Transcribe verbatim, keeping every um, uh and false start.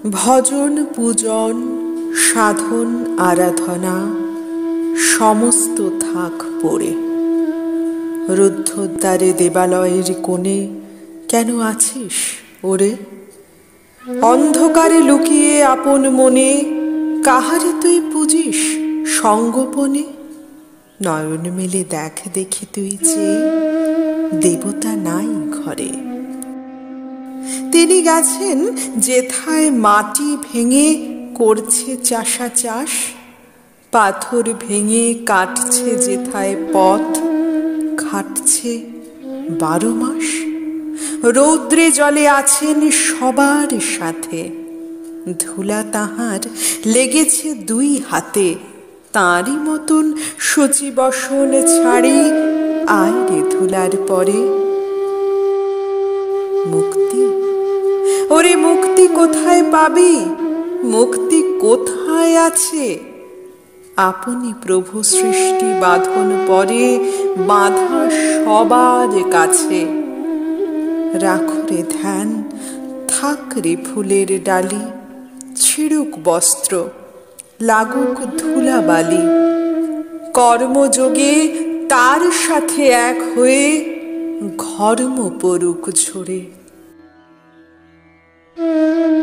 ভজন পূজন সাধন আরাধনা সমস্ত থাক পড়ে। রুদ্ধদ্বারে দেবালয়ের কোণে কেন আছিস ওরে? অন্ধকারে লুকিয়ে আপন মনে কাহারে তুই পুজিস সঙ্গোপনে? নয়ন মেলে দেখ দেখি তুই যে দেবতা নাই ঘরে। তিনি গেছেন যেথায় মাটি ভেঙে করছে চাষা চাষ, পাথর ভেঙে কাটছে যেথায় পথ খাটছে বারো মাস। রৌদ্রে জলে আছেন সবার সাথে, ধুলা তাহার লেগেছে দুই হাতে। তাঁরই মতন সচিবসন ছাড়ি আয় রে ধুলার পরে। মুক্তি, ওরে মুক্তি কোথায় পাবি? মুক্তি কোথায় আছে? আপনি প্রভু সৃষ্টি বাঁধন পরে বাঁধা সবার কাছে। রাখো রে ধ্যান, থাক রে ফুলের ডালি, ছিড়ুক বস্ত্র, লাগুক ধুলাবালি। কর্মযোগে তার সাথে এক হয়ে ঘর্ম পড়ুক ঝরে।